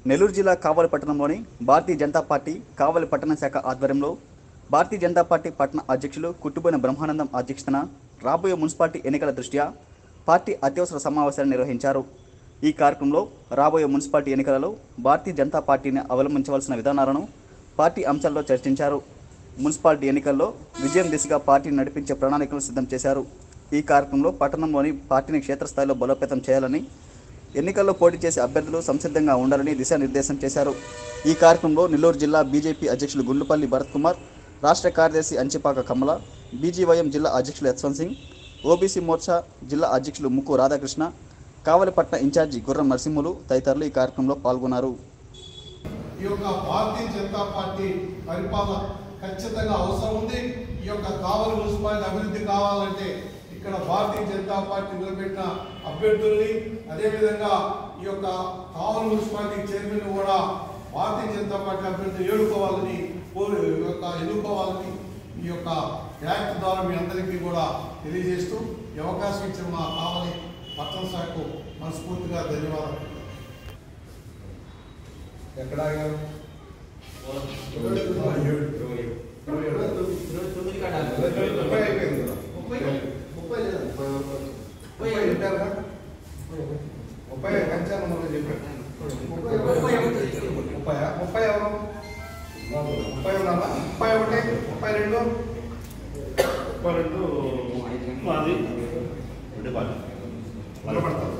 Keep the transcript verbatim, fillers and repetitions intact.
నెల్లూరు జిల్లా కావలి పట్టణంలోని భారతీయ జనతా పార్టీ కావలి పట్టణ శాఖ ఆధ్వర్యంలో భారతీయ జనతా పార్టీ పట్టణ అధ్యక్షులు కుట్టుబోయిన బ్రహ్మానందం అధ్యక్షతన రాబోయే మున్సిపాలిటీ ఎన్నికల దృష్ట్యా పార్టీ అత్యవసర సమావేశాన్ని నిర్వహించారు। ఈ కార్యక్రమంలో రాబోయే మున్సిపాలిటీ ఎన్నికలలో భారతీయ జనతా పార్టీని అవలంబించవలసిన విధానాలను పార్టీ అంశాల్లో చర్చించారు। మున్సిపాలిటీ ఎన్నికల్లో విజయం దిశగా పార్టీని నడిపించే ప్రణాళికలు సిద్ధం చేశారు। ఈ కార్యక్రమంలో పట్టణంలోని పార్టీని క్షేత్రస్థాయిలో బలోపేతం చేయాలని, ఎన్నికల్లో పోటీ చేసే అభ్యర్థులు సంసిద్ధంగా ఉండాలని దిశానిర్దేశం చేశారు। ఈ కార్యక్రమంలో నెల్లూరు జిల్లా బీజేపీ అధ్యక్షులు గుండ్లపల్లి భరత్ కుమార్, రాష్ట్ర కార్యదర్శి అంచిపాక కమల, బీజీవైఎం జిల్లా అధ్యక్షులు యశ్వంత్ సింగ్, ఓబీసీ మోర్చా జిల్లా అధ్యక్షులు ముక్కు రాధాకృష్ణ, కావలిపట్న ఇన్ఛార్జి గుర్రం నరసింహులు తదితరులు ఈ కార్యక్రమంలో పాల్గొన్నారు। ఈ యొక్క భారతీయ జనతా పార్టీ పరిపాలన ఖచ్చితంగా అవసరం ఉంది। ఈ యొక్క కావలి మున్సిపాలిటీ అభివృద్ధి కావాలంటే ఇక్కడ భారతీయ జనతా పార్టీ నిలబెట్టిన అభ్యర్థుల్ని, అదేవిధంగా ఈ యొక్క కావలి మున్సిపాలిటీ చైర్మన్ కూడా భారతీయ జనతా పార్టీ అభ్యర్థులు ఏడుకోవాలని యొక్క ఎన్నుకోవాలని ఈ యొక్క యాక్ట్ ద్వారా మీ అందరికీ కూడా తెలియజేస్తూ ఈ అవకాశం ఇచ్చిన మా కావలి పట్టణ శాఖకు మనస్ఫూర్తిగా ధన్యవాదాలు। ఎక్కడ ముప్పై కంచాలు మనం చెప్పాను ముప్పై ముప్పై ఎవరు ముప్పై ఉన్నామా ముప్పై ఒకటి ముప్పై రెండు ముప్పై రెండు మాది నిలబడతాం।